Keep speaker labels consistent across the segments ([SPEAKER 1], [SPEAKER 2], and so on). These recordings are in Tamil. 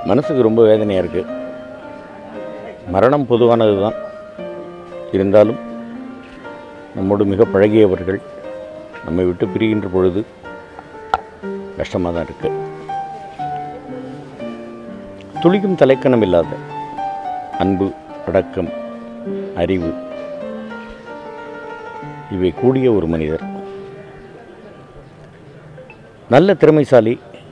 [SPEAKER 1] மனசுக்கு ரொம்ப வேதனையாக இருக்குது. மரணம் பொதுவானது தான், இருந்தாலும் நம்மோடு மிக பழகியவர்கள் நம்மை விட்டு பிரிகின்ற பொழுது கஷ்டமாக தான் இருக்குது. துளிக்கும் தலைக்கணம் இல்லாத அன்பு, அடக்கம், அறிவு இவை கூடிய ஒரு மனிதர். நல்ல திறமைசாலி.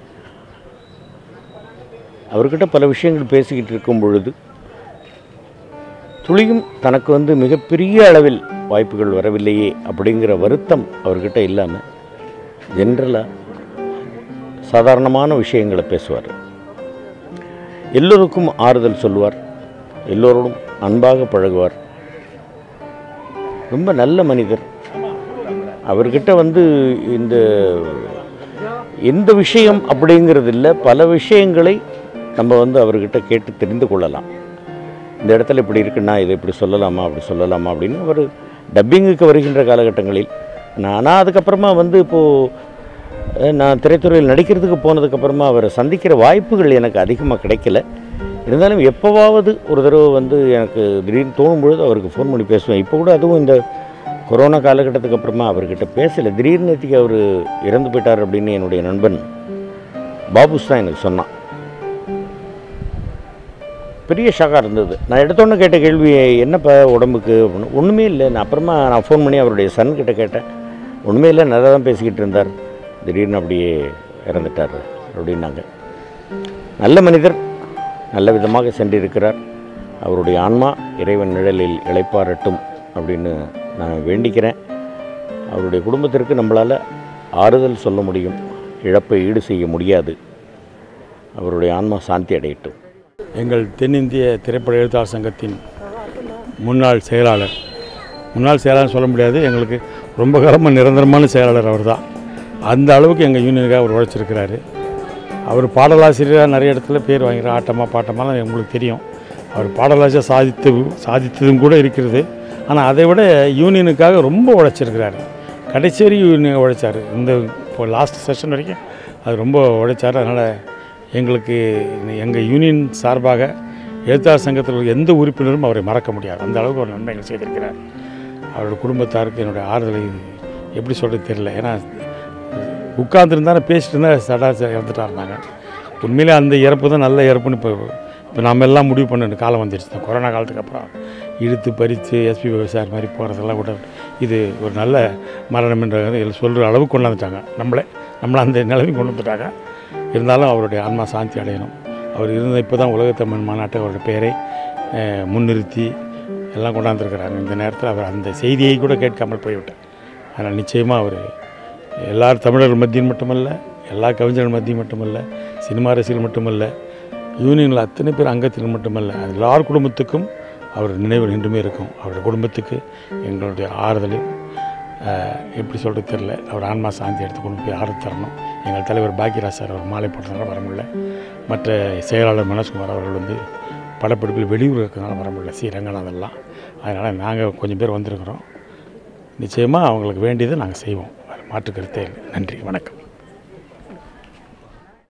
[SPEAKER 1] அவர்கிட்ட பல விஷயங்கள் பேசிக்கிட்டு இருக்கும் பொழுது துளியும் தனக்கு மிகப்பெரிய அளவில் வாய்ப்புகள் வரவில்லையே அப்படிங்கிற வருத்தம் அவர்கிட்ட இல்லாமல் ஜென்ரலாக சாதாரணமான விஷயங்களை பேசுவார். எல்லோருக்கும் ஆறுதல் சொல்லுவார், எல்லோரோடும் அன்பாக பழகுவார். ரொம்ப நல்ல மனிதர். அவர்கிட்ட எந்த விஷயம் அப்படிங்கிறது இல்லை, பல விஷயங்களை நம்ம அவர்கிட்ட கேட்டு தெரிந்து கொள்ளலாம். இந்த இடத்துல இப்படி இருக்குன்னா இதை இப்படி சொல்லலாமா அப்படி சொல்லலாமா அப்படின்னு அவர் டப்பிங்குக்கு வருகின்ற காலகட்டங்களில் ஆனால் அதுக்கப்புறமா இப்போது நான் திரைத்துறையில் நடிக்கிறதுக்கு போனதுக்கப்புறமா அவரை சந்திக்கிற வாய்ப்புகள் எனக்கு அதிகமாக கிடைக்கல. இருந்தாலும் எப்போவாவது ஒரு தடவை எனக்கு திடீர்னு தோணும் பொழுது அவருக்கு ஃபோன் பண்ணி பேசுவேன். இப்போ கூட அதுவும் இந்த கொரோனா காலகட்டத்துக்கு அப்புறமா அவர்கிட்ட பேசலை. திடீர்னு நேற்றுக்கு அவர் இறந்து போயிட்டார் அப்படின்னு என்னுடைய நண்பன் பாபுஸ் தான் எனக்கு சொன்னான். பெரிய ஷாக்காக இருந்தது. நான் எடுத்தோன்னு கேட்ட கேள்வி, என்னப்பா உடம்புக்கு அப்படின்னு. ஒன்றுமே இல்லை. நான் ஃபோன் பண்ணி அவருடைய சன்கிட்ட கேட்டேன். ஒன்றுமே இல்லை, நல்லா தான் பேசிக்கிட்டு இருந்தார், திடீர்னு அப்படியே இறந்துட்டார் அப்படின்னாங்க. நல்ல மனிதர், நல்ல விதமாக சென்றிருக்கிறார். அவருடைய ஆன்மா இறைவன் நிழலில் இளைப்பாறட்டும் அப்படின்னு நான் வேண்டிக்கிறேன். அவருடைய குடும்பத்திற்கு நம்மளால் ஆறுதல் சொல்ல முடியும், இழப்பை ஈடு செய்ய முடியாது. அவருடைய ஆன்மா சாந்தி அடையட்டும்.
[SPEAKER 2] எங்கள் தென்னிந்திய திரைப்பட எழுத்தாளர் சங்கத்தின் முன்னாள் செயலாளர் சொல்ல முடியாது, எங்களுக்கு ரொம்ப காலமாக நிரந்தரமான செயலாளர் அவர் தான். அந்த அளவுக்கு எங்கள் யூனியனுக்காக அவர் உழைச்சிருக்கிறாரு. அவர் பாடலாசிரியராக நிறைய இடத்துல பேர் வாங்கிறார். ஆட்டமாக பாட்டமாக உங்களுக்கு தெரியும். அவர் பாடலாசிரியர் சாதித்ததும் கூட இருக்கிறது. ஆனால் அதை விட யூனியனுக்காக ரொம்ப உழைச்சிருக்கிறாரு. கடைசி வரைக்கும் யூனியன் உழைச்சார். இப்போ லாஸ்ட் செஷன் வரைக்கும் அது ரொம்ப உழைச்சார். அதனால் எங்களுக்கு எங்கள் யூனியன் சார்பாக எழுத்தாளர் சங்கத்தில் எந்த உறுப்பினரும் அவரை மறக்க முடியாது. அந்த அளவுக்கு ஒரு நன்மைகள் செய்திருக்கிறார். அவரோட குடும்பத்தாருக்கு என்னுடைய ஆறுதலை எப்படி சொல்கிறது தெரியல. ஏன்னா உட்கார்ந்துருந்தாலும் பேசிட்டு இருந்தால் சடாச்சா இறந்துட்டார். நாங்கள் உண்மையிலே அந்த இறப்பு தான் நல்ல இறப்புன்னு இப்போ நம்ம எல்லாம் முடிவு பண்ண காலம் வந்துடுச்சு. இந்த கொரோனா காலத்துக்கு அப்புறம் இழுத்து பறித்து எஸ்பி விவசாயி மாதிரி போகிறதெல்லாம் கூட இது ஒரு நல்ல மரணம் என்ற சொல்கிற அளவுக்கு கொண்டு வந்துட்டாங்க. நம்மளை அந்த நிலைமைக்கு கொண்டு வந்துட்டாங்க. இருந்தாலும் அவருடைய ஆன்மா சாந்தி அடையணும். அவர் இருந்த இப்போ தான் உலகத்தமிழ் மாநாட்டை அவருடைய பெயரை முன்னிறுத்தி எல்லாம் கொண்டாந்துருக்கிறாங்க. இந்த நேரத்தில் அவர் அந்த செய்தியை கூட கேட்காமல் போய்விட்டார். அதனால் நிச்சயமாக அவர் எல்லார் தமிழர்கள் மத்தியில் மட்டுமல்ல, எல்லா கவிஞர்கள் மத்தியும் மட்டுமல்ல, சினிமா ரசிகர்கள் மட்டுமல்ல, யூனியனில் அத்தனை பேர் அங்கத்தில் மட்டுமல்ல, எல்லார் குடும்பத்துக்கும் அவர் நினைவு நின்றுமே இருக்கும். அவருடைய குடும்பத்துக்கு எங்களுடைய ஆறுதலையும் எப்படி சொல்கிறது தெரியல. அவர் ஆன்மா சாந்தி எடுத்து கொண்டு போய் ஆறுதல் தரணும். எங்கள் தலைவர் பாக்கியராஜ் சார் அவர் மாலை போட்டதுனால வர முடியல. மற்ற செயலாளர் மனோஜ்குமார் அவர்கள் படப்பிடிப்பில் வெளியூர் இருக்கிறதுனால வர முடியல, ஸ்ரீரங்கநாதெல்லாம். அதனால் நாங்கள் கொஞ்சம் பேர் வந்திருக்கிறோம். நிச்சயமாக அவங்களுக்கு வேண்டியதை நாங்கள் செய்வோம். மாற்று கருத்தே இல்லை. நன்றி, வணக்கம்.